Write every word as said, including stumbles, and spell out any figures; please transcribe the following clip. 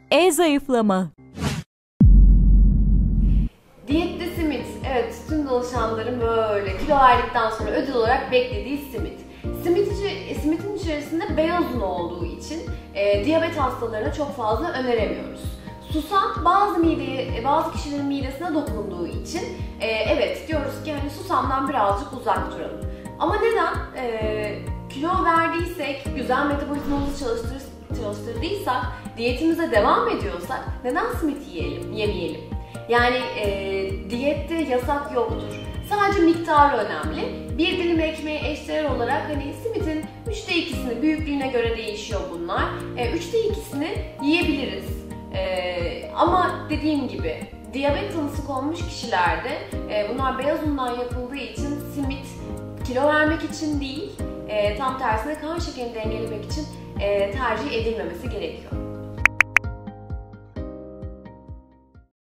E-zayıflama. Diyette simit. Evet, tüm danışanların böyle kilo verdikten sonra ödül olarak beklediği simit. Simit içi, simitin içerisinde beyaz un olduğu için e, diyabet hastalarına çok fazla öneremiyoruz. Susam bazı mideye, bazı kişilerin midesine dokunduğu için e, evet diyoruz ki hani susamdan birazcık uzak duralım. Ama neden? E, kilo verdiysek, güzel metabolizmamızı çalıştır, çalıştırdıysak, diyetimize devam ediyorsak neden simit yiyelim, yemeyelim? Yani e, diyette yasak yoktur. Sadece miktarı önemli. Bir dilim ekmeğe eşdeğer olarak hani simitin üçte ikisini, büyüklüğüne göre değişiyor bunlar. E, üçte ikisini yiyebiliriz. E, ama dediğim gibi diyabet tanısı konmuş kişilerde e, bunlar beyaz undan yapıldığı için simit kilo vermek için değil, e, tam tersine kan şekerini dengelemek için e, tercih edilmemesi gerekiyor.